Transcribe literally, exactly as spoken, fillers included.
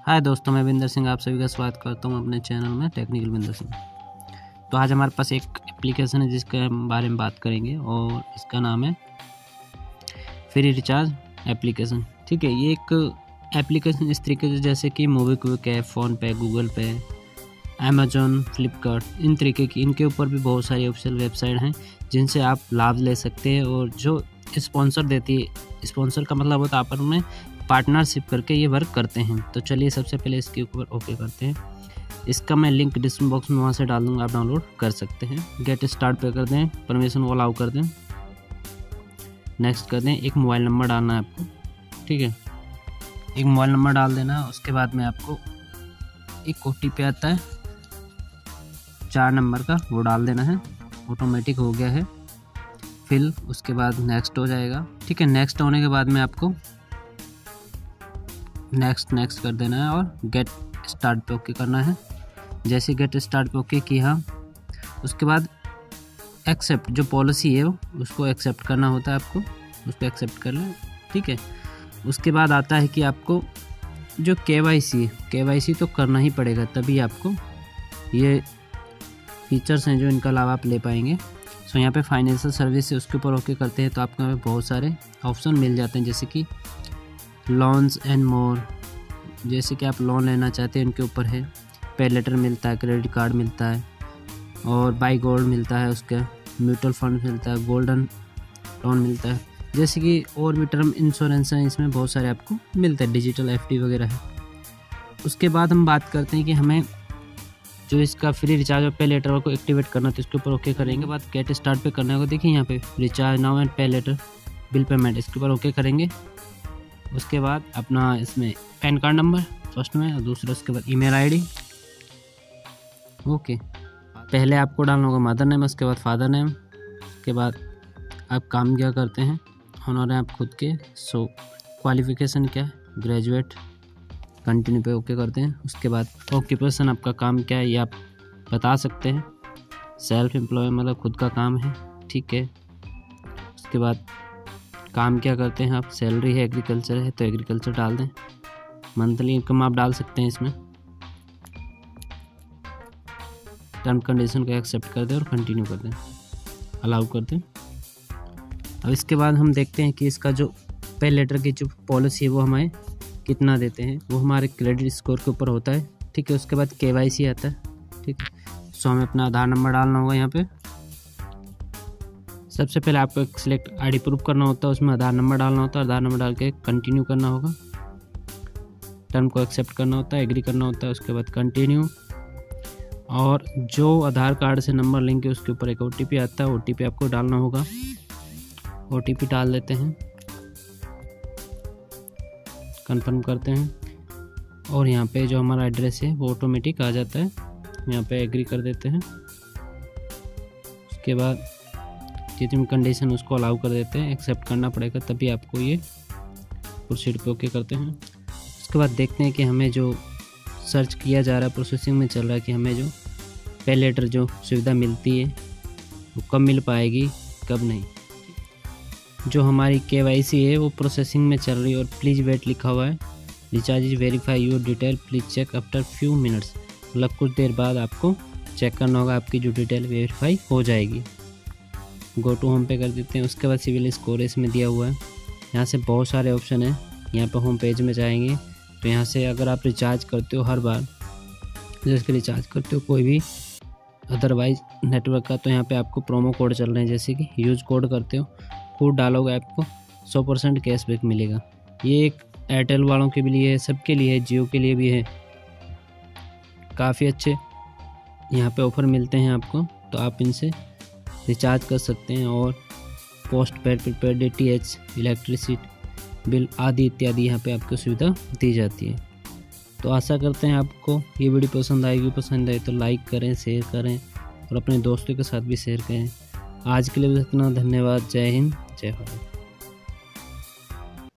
हाय दोस्तों, मैं विंदर सिंह आप सभी का स्वागत करता हूं अपने चैनल में टेक्निकल विंदर सिंह। तो आज हमारे पास एक एप्लीकेशन है जिसके बारे में बात करेंगे और इसका नाम है फ्री रिचार्ज एप्लीकेशन। ठीक है, ये एक एप्लीकेशन इस तरीके से जैसे कि मोबीक्विक है, फ़ोन पे, गूगल पे, अमेजोन, फ्लिपकार्ट, इन तरीके की इनके ऊपर भी बहुत सारी ऑफिशियल वेबसाइट हैं जिनसे आप लाभ ले सकते हैं। और जो स्पॉन्सर देती है, स्पॉन्सर का मतलब होता है आप में पार्टनरशिप करके ये वर्क करते हैं। तो चलिए सबसे पहले इसके ऊपर ओके करते हैं। इसका मैं लिंक डिस्क्रिप्शन बॉक्स में वहाँ से डाल दूँगा, आप डाउनलोड कर सकते हैं। गेट स्टार्ट पे कर दें, परमिशन वो अलाउ कर दें, नेक्स्ट कर दें। एक मोबाइल नंबर डालना है आपको, ठीक है, एक मोबाइल नंबर डाल देना। उसके बाद में आपको एक ओ टी पी आता है चार नंबर का, वो डाल देना है। ऑटोमेटिक हो गया है फिल, उसके बाद नेक्स्ट हो जाएगा। ठीक है, नेक्स्ट होने के बाद में आपको नेक्स्ट नेक्स्ट कर देना है और गेट स्टार्ट पे ओके करना है। जैसे गेट स्टार्ट पे ओके किया, उसके बाद एक्सेप्ट जो पॉलिसी है वो उसको एक्सेप्ट करना होता है आपको, उसको एक्सेप्ट कर लें। ठीक है, उसके बाद आता है कि आपको जो के वाई सी के वाई सी तो करना ही पड़ेगा, तभी आपको ये फीचर्स हैं जो इनका लाभ आप ले पाएंगे। सो यहाँ पे फाइनेंशियल सर्विस है, उसके ऊपर ओके करते हैं तो आपको यहाँ पे बहुत सारे ऑप्शन मिल जाते हैं, जैसे कि लोन्स एंड मोर। जैसे कि आप लोन लेना चाहते हैं उनके ऊपर है, पे लेटर मिलता है, क्रेडिट कार्ड मिलता है और बाई गोल्ड मिलता है, उसका म्यूचुअल फंड मिलता है, गोल्डन लोन मिलता है। जैसे कि और भी टर्म इंश्योरेंस हैं, इसमें बहुत सारे आपको मिलते हैं, डिजिटल एफ डी वगैरह है। उसके बाद हम बात करते हैं कि हमें जो इसका फ्री रिचार्ज और पे लेटर को एक्टिवेट करना, तो इसके ऊपर ओके करेंगे। बाद गेट स्टार्ट पे करना होगा, देखिए यहाँ पे recharge now and pay later bill payment, इसके ऊपर ओके करेंगे। उसके बाद अपना इसमें पैन कार्ड नंबर फर्स्ट में और दूसरा उसके बाद ईमेल आईडी। ओके, पहले आपको डालना होगा मदर नेम, उसके बाद फादर नेम, उसके बाद आप काम क्या करते हैं, ऑनर हैं आप खुद के, सो क्वालिफिकेशन क्या है, ग्रेजुएट, कंटिन्यू पे ओके करते हैं। उसके बाद ऑक्यूपेशन आपका काम क्या है ये आप बता सकते हैं, सेल्फ एम्प्लॉय मतलब खुद का काम है, ठीक है। उसके बाद काम क्या करते हैं आप, सैलरी है, एग्रीकल्चर है तो एग्रीकल्चर डाल दें, मंथली इनकम आप डाल सकते हैं इसमें। टर्म कंडीशन को एक्सेप्ट कर दें और कंटिन्यू कर दें, अलाउ कर दें। अब इसके बाद हम देखते हैं कि इसका जो पे लेटर की जो पॉलिसी है वो हमें कितना देते हैं, वो हमारे क्रेडिट स्कोर के ऊपर होता है, ठीक है। उसके बाद के वाई सी आता है, ठीक है। सो हमें अपना आधार नंबर डालना होगा यहाँ पे। सबसे पहले आपको एक सिलेक्ट आईडी प्रूफ करना होता है, उसमें आधार नंबर डालना होता है, आधार नंबर डाल के कंटिन्यू करना होगा, टर्म को एक्सेप्ट करना होता है, एग्री करना होता है, उसके बाद कंटिन्यू। और जो आधार कार्ड से नंबर लिंक है उसके ऊपर एक ओ टी पी आता है, ओ टी पी आपको डालना होगा, ओ टी पी डाल देते हैं, कंफर्म करते हैं और यहाँ पे जो हमारा एड्रेस है वो ऑटोमेटिक आ जाता है, यहाँ पे एग्री कर देते हैं। उसके बाद जितनी कंडीशन उसको अलाउ कर देते हैं, एक्सेप्ट करना पड़ेगा तभी आपको ये प्रोसीड पे ओके करते हैं। उसके बाद देखते हैं कि हमें जो सर्च किया जा रहा है, प्रोसेसिंग में चल रहा है कि हमें जो पे लेटर जो सुविधा मिलती है वो कब मिल पाएगी कब नहीं। जो हमारी के वाई सी है वो प्रोसेसिंग में चल रही है और प्लीज़ वेट लिखा हुआ है, recharge is verify your detail please check after few minutes, मतलब कुछ देर बाद आपको चेक करना होगा, आपकी जो डिटेल वेरीफाई हो जाएगी। गो टू होम पे कर देते हैं। उसके बाद सिविल स्कोर इसमें दिया हुआ है, यहाँ से बहुत सारे ऑप्शन हैं। यहाँ पर होम पेज में जाएंगे तो यहाँ से अगर आप रिचार्ज करते हो हर बार, जैसे रिचार्ज करते हो कोई भी अदरवाइज नेटवर्क का, तो यहाँ पे आपको प्रोमो कोड चल रहे हैं, जैसे कि यूज कोड करते हो, कोड डालोगे आपको सौ परसेंट कैशबैक मिलेगा। ये एक एयरटेल वालों के लिए है, सबके लिए है, जियो के लिए भी है, काफ़ी अच्छे यहाँ पे ऑफ़र मिलते हैं आपको, तो आप इनसे रिचार्ज कर सकते हैं और postpaid, prepaid, D T H, electricity bill आदि इत्यादि यहाँ पे आपको सुविधा दी जाती है। तो आशा करते हैं आपको ये वीडियो पसंद आएगी, पसंद आए तो लाइक करें, शेयर करें और अपने दोस्तों के साथ भी शेयर करें। आज के लिए बस इतना, धन्यवाद, जय हिंद, जय भारत।